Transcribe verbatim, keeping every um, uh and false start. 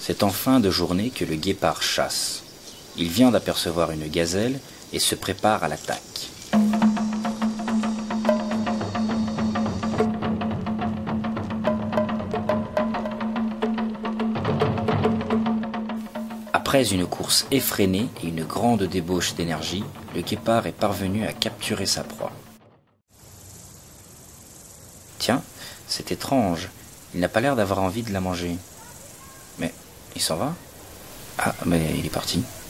C'est en fin de journée que le guépard chasse. Il vient d'apercevoir une gazelle et se prépare à l'attaque. Après une course effrénée et une grande débauche d'énergie, le guépard est parvenu à capturer sa proie. Tiens, c'est étrange, il n'a pas l'air d'avoir envie de la manger. Mais il s'en va? Ah, mais il est parti.